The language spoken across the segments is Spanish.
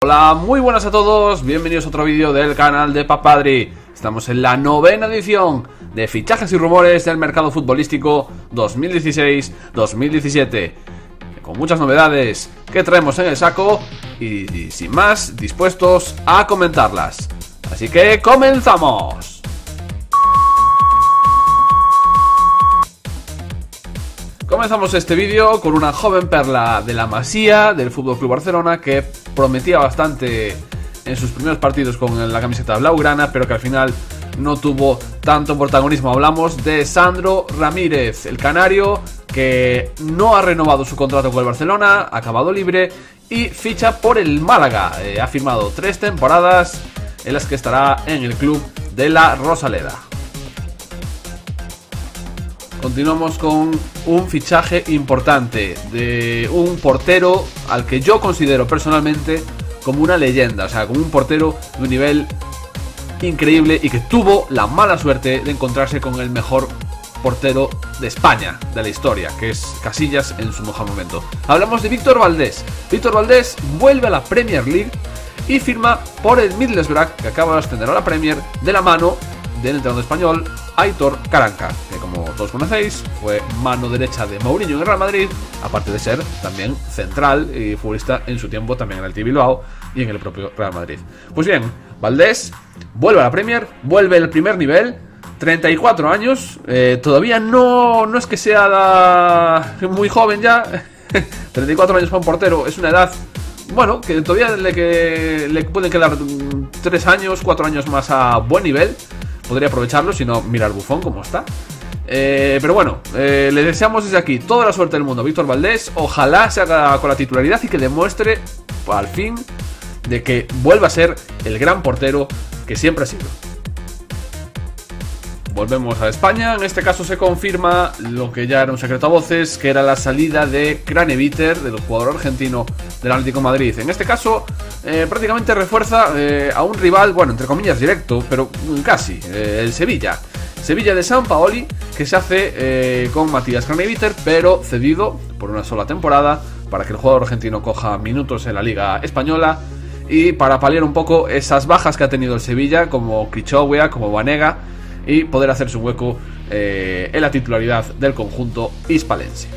Hola, muy buenas a todos, bienvenidos a otro vídeo del canal de Papadri. Estamos en la 9ª edición de fichajes y rumores del mercado futbolístico 2016-2017, con muchas novedades que traemos en el saco y sin más, dispuestos a comentarlas. Así que comenzamos. Comenzamos este vídeo con una joven perla de la Masía del FC Barcelona que prometía bastante en sus primeros partidos con la camiseta blaugrana, pero que al final no tuvo tanto protagonismo. Hablamos de Sandro Ramírez, el canario que no ha renovado su contrato con el Barcelona, ha acabado libre y ficha por el Málaga. Ha firmado 3 temporadas en las que estará en el club de la Rosaleda. Continuamos con un fichaje importante de un portero al que yo considero personalmente como una leyenda, o sea, como un portero de un nivel increíble y que tuvo la mala suerte de encontrarse con el mejor portero de España, de la historia, que es Casillas en su mejor momento. Hablamos de Víctor Valdés. Víctor Valdés vuelve a la Premier League y firma por el Middlesbrough, que acaba de ascender a la Premier, de la mano del entrenador español Aitor Karanka, que como todos conocéis fue mano derecha de Mourinho en el Real Madrid, aparte de ser también central y futbolista en su tiempo también en el Athletic Bilbao y en el propio Real Madrid. Pues bien, Valdés vuelve a la Premier, vuelve al primer nivel, 34 años, todavía no es que sea muy joven ya, 34 años para un portero es una edad, bueno, que todavía le pueden quedar 3 años, 4 años más a buen nivel. Podría aprovecharlo, si no, mirar Buffon como está. Pero bueno, le deseamos desde aquí toda la suerte del mundo a Víctor Valdés. Ojalá se haga con la titularidad y que demuestre al fin de que vuelva a ser el gran portero que siempre ha sido. Volvemos a España. En este caso se confirma lo que ya era un secreto a voces, que era la salida de Craneviter, del jugador argentino del Atlético de Madrid. En este caso prácticamente refuerza a un rival, bueno, entre comillas directo, pero casi, el Sevilla. Sevilla de Sampaoli, que se hace con Matías Craneviter, pero cedido por una sola temporada para que el jugador argentino coja minutos en la Liga Española y para paliar un poco esas bajas que ha tenido el Sevilla, como Krichowia, como Banega, y poder hacer su hueco en la titularidad del conjunto hispalense.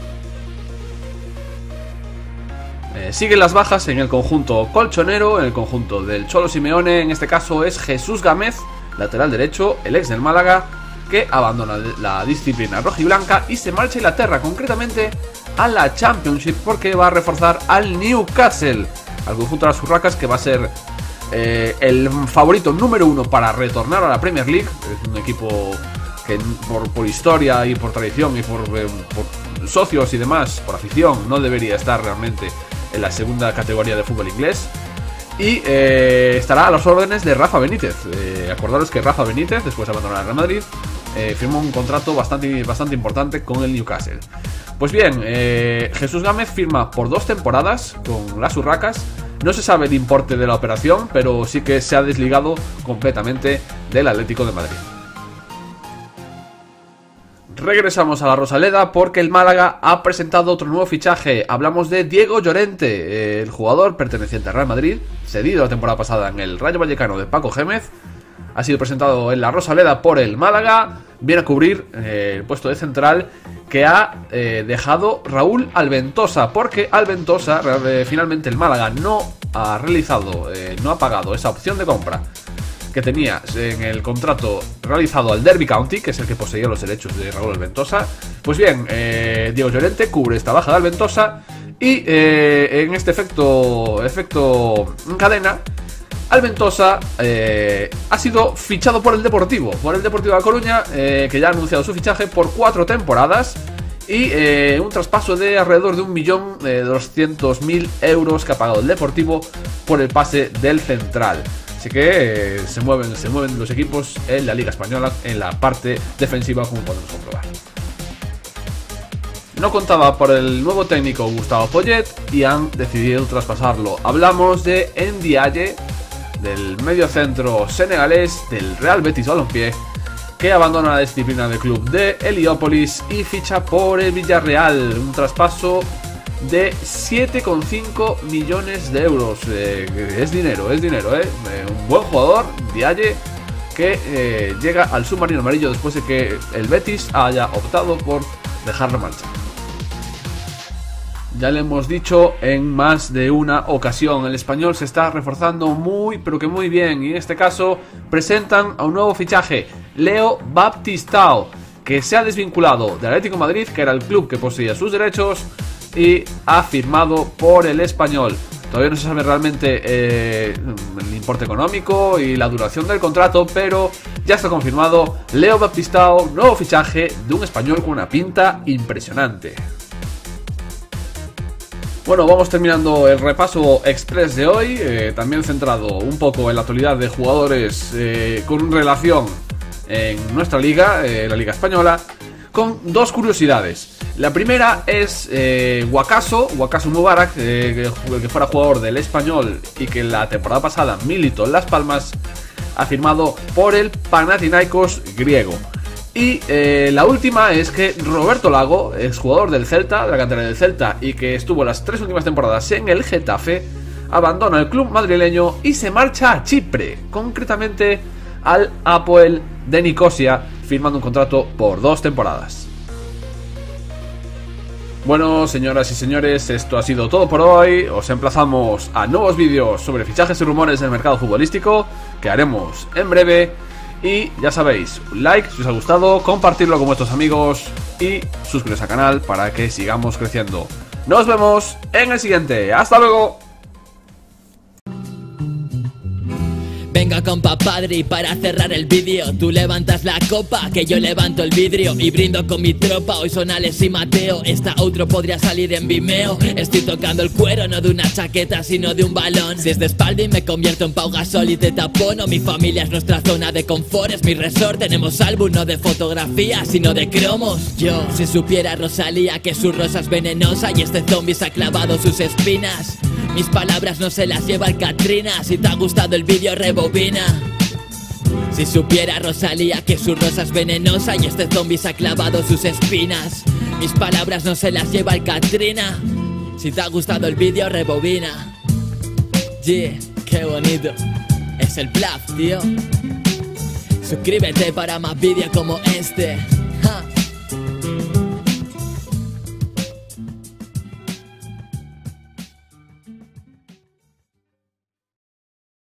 Siguen las bajas en el conjunto colchonero, en el conjunto del Cholo Simeone. En este caso es Jesús Gámez, lateral derecho, el ex del Málaga, que abandona la disciplina rojiblanca y se marcha a Inglaterra, concretamente a la Championship, porque va a reforzar al Newcastle, al conjunto de las Urracas, que va a ser el favorito número 1 para retornar a la Premier League. Es un equipo que por historia y por tradición y por socios y demás, por afición, no debería estar realmente en la segunda categoría de fútbol inglés. Y estará a las órdenes de Rafa Benítez. Acordaros que Rafa Benítez, después de abandonar el Real Madrid, firmó un contrato bastante importante con el Newcastle. Pues bien, Jesús Gámez firma por 2 temporadas con las Urracas. No se sabe el importe de la operación, pero sí que se ha desligado completamente del Atlético de Madrid. Regresamos a la Rosaleda porque el Málaga ha presentado otro nuevo fichaje. Hablamos de Diego Llorente, el jugador perteneciente al Real Madrid, cedido la temporada pasada en el Rayo Vallecano de Paco Gémez. Ha sido presentado en la Rosaleda por el Málaga. Viene a cubrir el puesto de central que ha dejado Raúl Alventosa, porque Alventosa, finalmente el Málaga no ha realizado, no ha pagado esa opción de compra que tenía en el contrato realizado al Derby County, que es el que poseía los derechos de Raúl Alventosa. Pues bien, Diego Llorente cubre esta baja de Alventosa y en este efecto en cadena, Alventosa ha sido fichado por el Deportivo de La Coruña, que ya ha anunciado su fichaje por 4 temporadas y un traspaso de alrededor de 1.200.000 euros que ha pagado el Deportivo por el pase del central. Así que se mueven los equipos en la Liga Española en la parte defensiva, como podemos comprobar. No contaba por el nuevo técnico Gustavo Poyet y han decidido traspasarlo. Hablamos de Ndiaye, del mediocentro senegalés del Real Betis Balompié, que abandona la disciplina del club de Heliópolis y ficha por el Villarreal. Un traspaso de 7,5 millones de euros. Es dinero, un buen jugador, Diaye, que llega al submarino amarillo después de que el Betis haya optado por dejarlo marchar. Ya le hemos dicho en más de una ocasión, el Español se está reforzando muy, pero que muy bien. Y en este caso presentan a un nuevo fichaje, Leo Baptistao, que se ha desvinculado del Atlético de Madrid, que era el club que poseía sus derechos, y ha firmado por el Español. Todavía no se sabe realmente el importe económico y la duración del contrato, pero ya está confirmado Leo Baptistao, nuevo fichaje de un español con una pinta impresionante. Bueno, vamos terminando el repaso express de hoy, también centrado un poco en la actualidad de jugadores con relación en nuestra liga, la Liga Española, con dos curiosidades. La primera es Wakaso Mubarak, que fuera jugador del Español y que la temporada pasada militó en Las Palmas, ha firmado por el Panathinaikos griego. Y la última es que Roberto Lago, exjugador del Celta, de la cantera del Celta, y que estuvo las 3 últimas temporadas en el Getafe, abandona el club madrileño y se marcha a Chipre, concretamente al Apoel de Nicosia, firmando un contrato por 2 temporadas. Bueno, señoras y señores, esto ha sido todo por hoy. Os emplazamos a nuevos vídeos sobre fichajes y rumores del mercado futbolístico, que haremos en breve. Y ya sabéis, un like si os ha gustado, compartirlo con vuestros amigos y suscribiros al canal para que sigamos creciendo. Nos vemos en el siguiente. ¡Hasta luego! Venga compa padre, y para cerrar el vídeo, tú levantas la copa, que yo levanto el vidrio y brindo con mi tropa. Hoy son Alex y Mateo, esta outro podría salir en Vimeo. Estoy tocando el cuero, no de una chaqueta sino de un balón. Si es de espalda y me convierto en Pau Gasol y te tapono. Mi familia es nuestra zona de confort, es mi resort. Tenemos álbum no de fotografía sino de cromos. Yo, si supiera Rosalía que su rosa es venenosa y este zombie se ha clavado sus espinas, mis palabras no se las lleva el Katrina. Si te ha gustado el vídeo, rebobina. Si supiera Rosalía que su rosa es venenosa y este zombie se ha clavado sus espinas, mis palabras no se las lleva el Katrina. Si te ha gustado el vídeo, rebobina. Yeah, qué bonito. Es el bluff, tío. Suscríbete para más vídeos como este.